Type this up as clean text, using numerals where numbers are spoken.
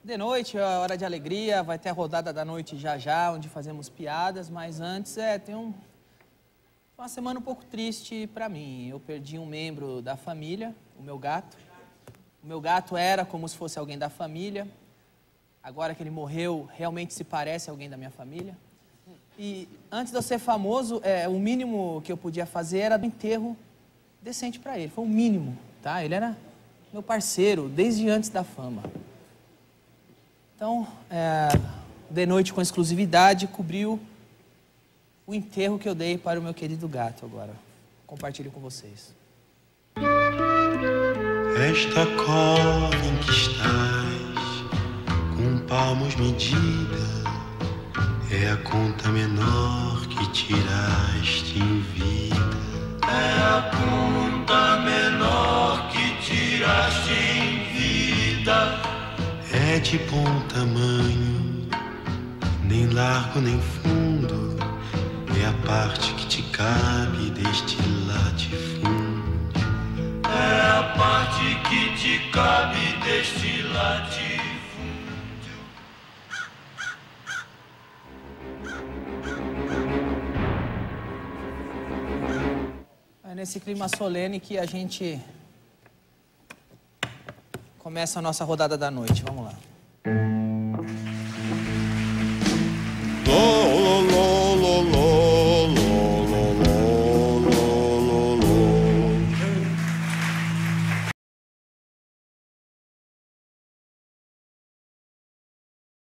De noite é a hora de alegria, vai ter a rodada da noite já, onde fazemos piadas, mas antes tem uma semana um pouco triste pra mim. Eu perdi um membro da família, o meu gato. O meu gato era como se fosse alguém da família. Agora que ele morreu, realmente se parece alguém da minha família. E antes de eu ser famoso, o mínimo que eu podia fazer era do enterro decente pra ele. Foi o mínimo, tá? Ele era meu parceiro desde antes da fama. Então, de noite com exclusividade, cobriu o enterro que eu dei para o meu querido gato agora. Compartilho com vocês. Esta cova em que estás, com palmos medida, é a conta menor que tiraste em vida. É a conta menor que tiraste em vida. É de bom tamanho, nem largo nem fundo, é a parte que te cabe deste latifúndio. É a parte que te cabe deste latifúndio. É nesse clima solene que a gente começa a nossa rodada da noite. Vamos lá.